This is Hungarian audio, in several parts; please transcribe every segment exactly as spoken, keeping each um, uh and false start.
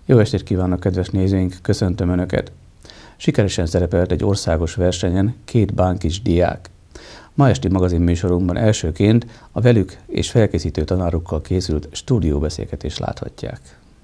Jó estét kívánok, kedves nézőink, köszöntöm Önöket! Sikeresen szerepelt egy országos versenyen két bánkis diák. Ma esti magazinműsorunkban elsőként a velük és felkészítő tanárokkal készült stúdióbeszélgetést láthatják.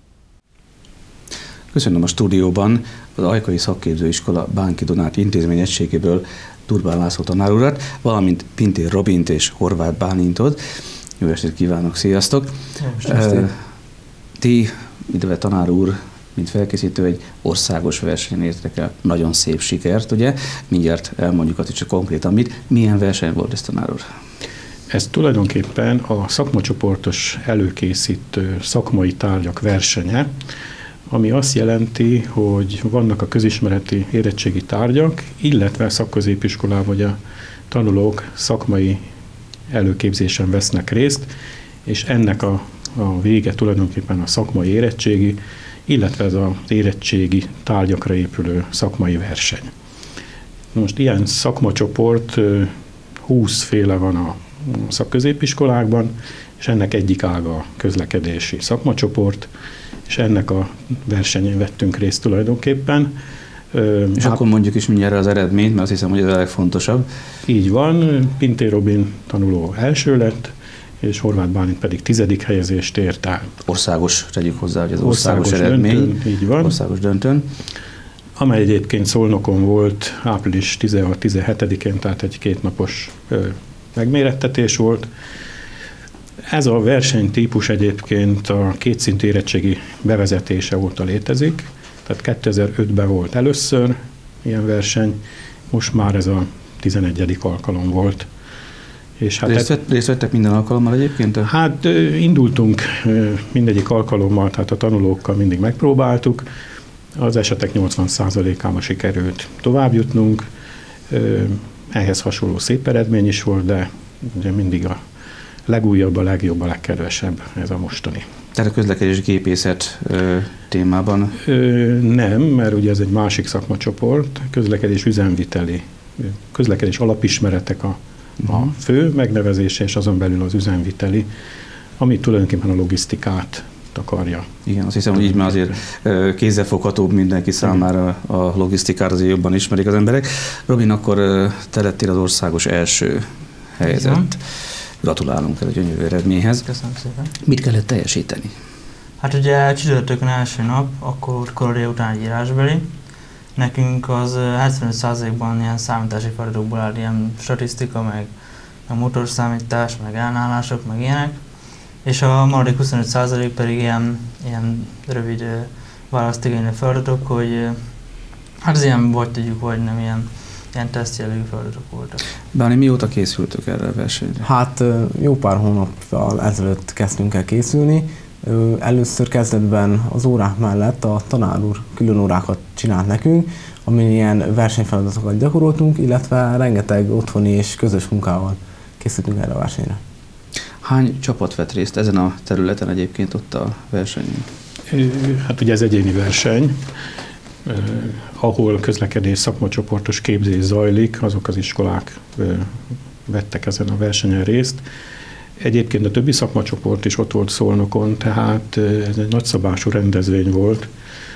Köszönöm a stúdióban az Ajkai Szakképzőiskola Bánki Donát Intézmény egységéből Durbán László tanár urat, valamint Pintér Robint és Horváth Bálintot. Jó estét kívánok, sziasztok! Jó estét. Ti, illetve tanár úr, mint felkészítő, egy országos versenyen értek el nagyon szép sikert, ugye? Mindjárt elmondjuk azt, hogy csak konkrétan mit. Milyen verseny volt ez, tanár úr? Ez tulajdonképpen a szakmacsoportos előkészítő szakmai tárgyak versenye, ami azt jelenti, hogy vannak a közismereti érettségi tárgyak, illetve a szakközépiskolában vagy a tanulók szakmai előképzésen vesznek részt, és ennek a, a vége tulajdonképpen a szakmai érettségi, illetve ez az érettségi tárgyakra épülő szakmai verseny. Most ilyen szakmacsoport húsz féle van a szakközépiskolákban, és ennek egyik ága a közlekedési szakmacsoport, és ennek a versenyén vettünk részt tulajdonképpen. És hát, akkor mondjuk is mindjárt az eredményt, mert azt hiszem, hogy ez a legfontosabb. Így van, Pintér Robin tanuló első lett, és Horváth Bálint pedig tizedik helyezést ért el. Országos, tegyük hozzá, hogy az országos, országos eredmény. Döntőn, így van. Országos döntőn. Amely egyébként Szolnokon volt április tizenhat-tizenhetedikén, tehát egy kétnapos megmérettetés volt. Ez a versenytípus egyébként a kétszintű érettségi bevezetése óta létezik, tehát kétezer-ötben volt először ilyen verseny, most már ez a tizenegyedik alkalom volt. És hát részt, vett, részt vettek minden alkalommal egyébként? Hát indultunk mindegyik alkalommal, tehát a tanulókkal mindig megpróbáltuk. Az esetek nyolcvan százalékában sikerült tovább jutnunk. Ehhez hasonló szép eredmény is volt, de ugye mindig a legújabb, a legjobb, a legkedvesebb ez a mostani. Tehát a közlekedés gépészet ö, témában? Ö, nem, mert ugye ez egy másik szakmacsoport, közlekedés üzemviteli, közlekedés alapismeretek a, uh-huh. a fő megnevezése, és azon belül az üzemviteli, ami tulajdonképpen a logisztikát takarja. Igen, azt hiszem, hogy így már azért kézzelfoghatóbb mindenki számára a logisztikát, azért jobban ismerik az emberek. Robin, akkor te lettél az országos első helyzet. Gratulálunk el a gyönyörű eredményhez. Köszönöm szépen. Mit kellett teljesíteni? Hát ugye csütörtökön első nap, akkor kora délután egy írásbeli. Nekünk az hetvenöt százalékban ilyen számítási feladatokból áll, ilyen statisztika, meg a motorszámítás, meg ellenállások, meg ilyenek. És a maradék huszonöt százalék pedig ilyen, ilyen rövid választigénylő feladatok, hogy hát az ilyen vagy tudjuk, vagy nem ilyen, ilyen tesztjellegű feladatok voltak. Báni, mióta készültök erre a versenyre? Hát jó pár hónappal ezelőtt kezdtünk el készülni. Először kezdetben az órák mellett a tanár úr külön órákat csinált nekünk, amin ilyen versenyfeladatokat gyakoroltunk, illetve rengeteg otthoni és közös munkával készültünk erre a versenyre. Hány csapat vett részt ezen a területen egyébként ott a versenyen? Hát ugye ez egyéni verseny, eh, ahol közlekedés szakmacsoportos képzés zajlik, azok az iskolák eh, vettek ezen a versenyen részt. Egyébként a többi szakmacsoport is ott volt Szolnokon, tehát eh, ez egy nagyszabású rendezvény volt.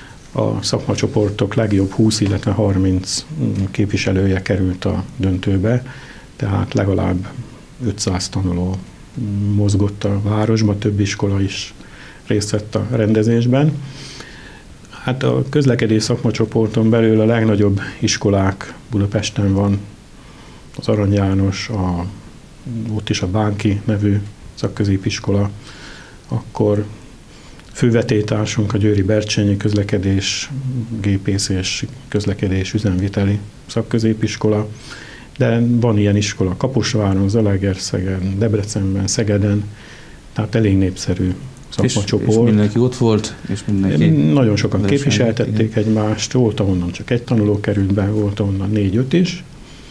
A szakmacsoportok legjobb húsz, illetve harminc képviselője került a döntőbe, tehát legalább ötszáz tanuló mozgott a városban, több iskola is részt vett a rendezésben. Hát a közlekedés szakmacsoporton belül a legnagyobb iskolák Budapesten van, az Arany János, a, ott is a Bánki nevű szakközépiskola, akkor fővetélytársunk a Győri Bercsényi közlekedés, gépész és közlekedés üzemviteli szakközépiskola, de van ilyen iskola Kaposváron, Zalaegerszegen, Debrecenben, Szegeden, tehát elég népszerű szakmacsoport. És, és mindenki ott volt, és mindenki... Nagyon sokan képviseltették igen. egymást, volt ahonnan csak egy tanuló került be, volt ahonnan négy-öt is.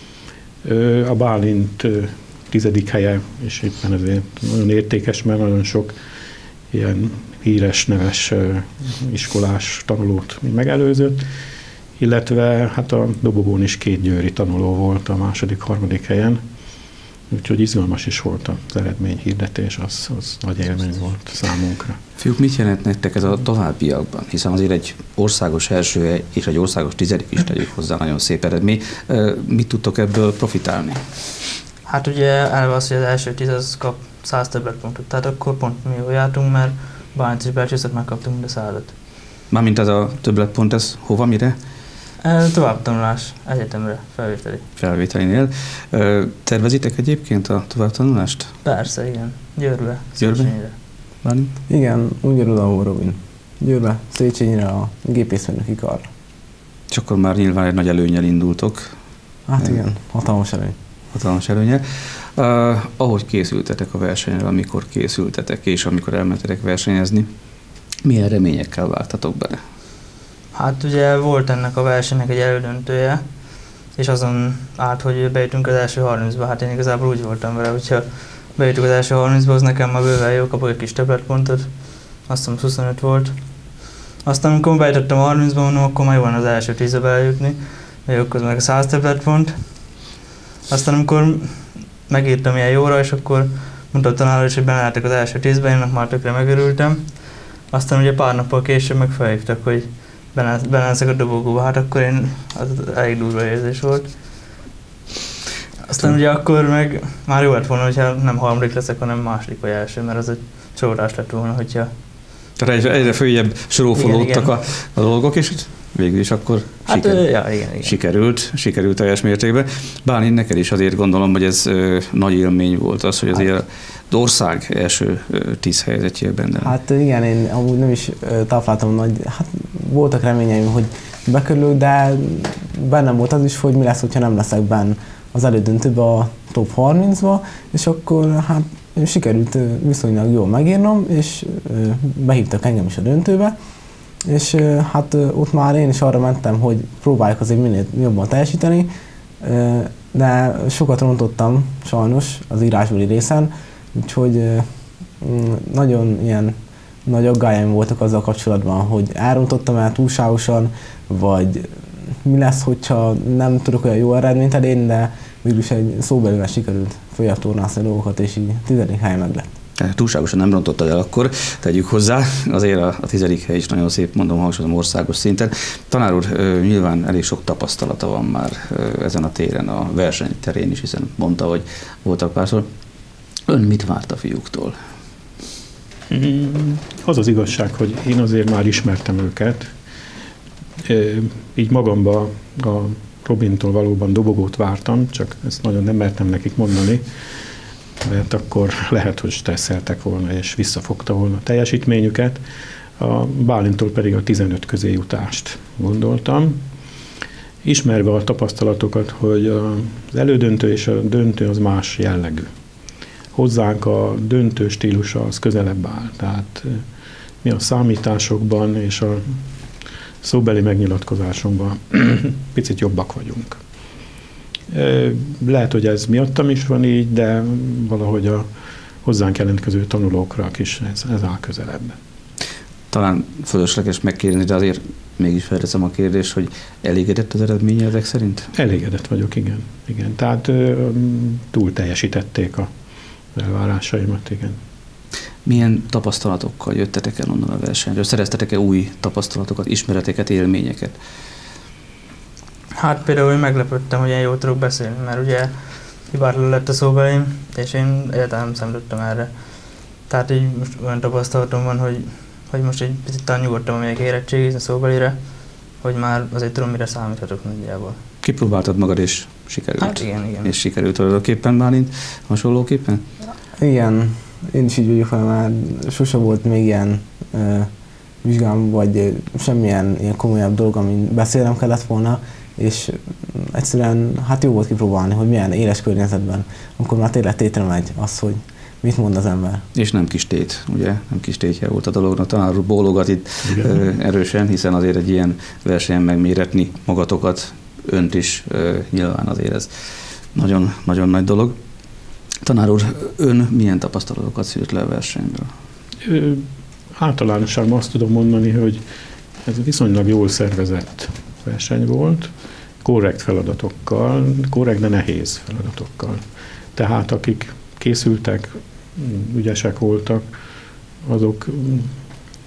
A Bálint tizedik helye, és éppen ezért nagyon értékes, mert nagyon sok ilyen híres, neves iskolás tanulót megelőzött, illetve hát a dobogón is két győri tanuló volt a második, harmadik helyen, úgyhogy izgalmas is volt az eredményhirdetés, az, az nagy élmény volt számunkra. Fiúk, mit jelent nektek ez a továbbiakban? Hiszen azért egy országos első hely és egy országos tizedik is tegyük hozzá, nagyon szép eredmény. Mit tudtok ebből profitálni? Hát ugye elve az, hogy az első tíz az kap száz többletpontot, tehát akkor pont mi jól jártunk, mert Bálint és Belcsőszet megkaptunk mind a százat. Mármint ez a többletpont, ez hova, mire? Továbbtanulás, egyetemre, felvételi. Felvételinél. Tervezitek egyébként a továbbtanulást? Persze, igen. Győrbe, Győrbe? Széchenyire. Bálint? Igen, ugyanúgy, ahol Robin. Győrbe, Széchenyire, a gépészmérnöki karra. És akkor már nyilván egy nagy előnnyel indultok. Hát igen, hatalmas előny. Hatalmas előnye. Uh, ahogy készültetek a versenyre, amikor készültetek, és amikor elmentetek versenyezni, milyen reményekkel vártatok bele? Hát ugye volt ennek a versenynek egy elődöntője, és azon állt, hogy bejutunk az első harmincba. Hát én igazából úgy voltam vele, hogyha bejutunk az első harmincba, az nekem már bőven jó, kapok egy kis többletpontot. Azt hiszem huszonöt volt. Aztán amikor bejutottam a harmincba, mondom, akkor már jó van az első tízbe belejutni, vagy akkor meg a száz többletpont. Aztán amikor megírtam ilyen jóra, és akkor mondta a tanár is, hogy benne az első tízben, én már tökre megörültem. Aztán ugye pár nappal később meg felhívtak, hogy benne leszek a dobogóba, hát akkor én, az elég durva érzés volt. Aztán ugye akkor meg már jó lett volna, hogyha nem harmadik leszek, hanem második vagy első, mert az egy csodás lett volna, hogyha... Tehát egyre, egyre följebb sorolfolódtak a, a dolgok, és végül is akkor hát, sikerült, ja, igen, igen. sikerült, sikerült teljes mértékben. Bálint, neked is azért gondolom, hogy ez ö, nagy élmény volt az, hogy azért az ország első ö, tíz helyzetjében benne. Hát igen, én amúgy nem is tápláltam nagy, hát voltak reményeim, hogy bekerülök, de bennem volt az is, hogy mi lesz, hogyha nem leszek benne az elődöntőbe, a top harmincba, és akkor hát sikerült viszonylag jól megírnom, és behívtak engem is a döntőbe, és hát ott már én is arra mentem, hogy próbáljuk azért minél jobban teljesíteni, de sokat rontottam sajnos az írásbeli részen, úgyhogy nagyon ilyen nagy aggályom voltak azzal kapcsolatban, hogy elrontottam el túlságosan, vagy mi lesz, hogyha nem tudok olyan jó eredményt elérni, de mégis egy szóbelivel sikerült följebb tornászni a dolgokat, és így tizedik hely meg lett. Túlságosan nem rontottad el akkor, tegyük hozzá, azért a, a tizedik hely is nagyon szép, mondom, hangsúlyozom, országos szinten. Tanár úr, nyilván elég sok tapasztalata van már ezen a téren, a verseny terén is, hiszen mondta, hogy voltak párszor. Ön mit várt a fiúktól? Az az igazság, hogy én azért már ismertem őket, így magamba a Robintól valóban dobogót vártam, csak ezt nagyon nem mertem nekik mondani, mert akkor lehet, hogy stresszeltek volna, és visszafogta volna a teljesítményüket. A Bálintól pedig a tizenöt közé jutást gondoltam. Ismerve a tapasztalatokat, hogy az elődöntő és a döntő az más jellegű. Hozzánk a döntő stílusa az közelebb áll, tehát mi a számításokban és a szóbeli megnyilatkozásunkban picit jobbak vagyunk. Lehet, hogy ez miattam is van így, de valahogy a hozzánk jelentkező tanulókra is ez, ez áll közelebb. Talán fölösleges megkérdezni, de azért mégis felteszem a kérdést, hogy elégedett az eredménye ezek szerint? Elégedett vagyok, igen. igen. Tehát túl teljesítették a elvárásaimat, igen. Milyen tapasztalatokkal jöttetek el onnan a versenyről? Szereztetek-e új tapasztalatokat, ismereteket, élményeket? Hát például én meglepődtem, hogy ilyen jól tudok beszélni, mert ugye hibátlan lett a szóbelim, és én egyáltalán nem számítottam erre. Tehát így most olyan tapasztalatom van, hogy, hogy most egy picit talán nyugodtam, amelyek érettségizni a szóbelire, hogy már azért tudom, mire számíthatok nagyjából. Kipróbáltad magad, és sikerült? Hát igen, igen. És sikerült tulajdonképpen, Bálint, hasonlóképpen? Igen, én is így vagyok, hogy már sose volt még ilyen ö, vizsgám, vagy semmilyen ilyen komolyabb dolog, amin beszélnem kellett volna, és egyszerűen hát jó volt kipróbálni, hogy milyen éles környezetben, amikor már tényleg tétre megy az, hogy mit mond az ember. És nem kis tét, ugye? Nem kis tétje volt a dolognak. Tanár úr bólogat itt ö, erősen, hiszen azért egy ilyen versenyen megméretni magatokat, önt is ö, nyilván azért ez nagyon, nagyon nagy dolog. Tanár úr, ön milyen tapasztalatokat szűrt le a versenyből? Ö, általánosan azt tudom mondani, hogy ez viszonylag jól szervezett verseny volt, korrekt feladatokkal, korrekt, de nehéz feladatokkal. Tehát akik készültek, ügyesek voltak, azok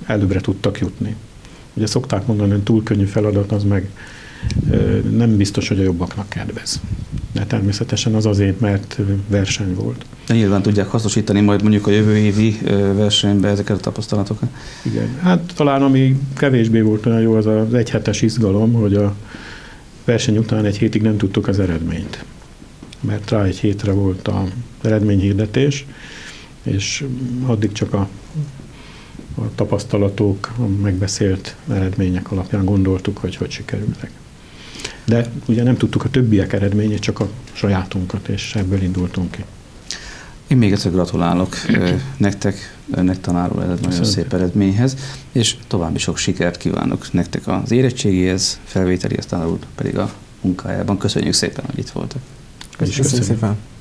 előbbre tudtak jutni. Ugye szokták mondani, hogy túl könnyű feladat, az meg nem biztos, hogy a jobbaknak kedvez. De természetesen az azért, mert verseny volt. De nyilván tudják hasznosítani majd mondjuk a jövő évi versenyben ezeket a tapasztalatokat. Igen, hát talán ami kevésbé volt olyan jó, az az egyhetes izgalom, hogy a verseny után egy hétig nem tudtuk az eredményt. Mert rá egy hétre volt az eredményhirdetés, és addig csak a, a tapasztalatok, a megbeszélt eredmények alapján gondoltuk, hogy hogy sikerültek. De ugye nem tudtuk a többiek eredményét, csak a sajátunkat, és ebből indultunk ki. Én még egyszer gratulálok nektek, önnek tanár úr, ez nagyon szép eredményhez, és további sok sikert kívánok nektek az érettségéhez, felvételihez, tanár úr pedig a munkájában. Köszönjük szépen, hogy itt voltak. Köszönjük szépen.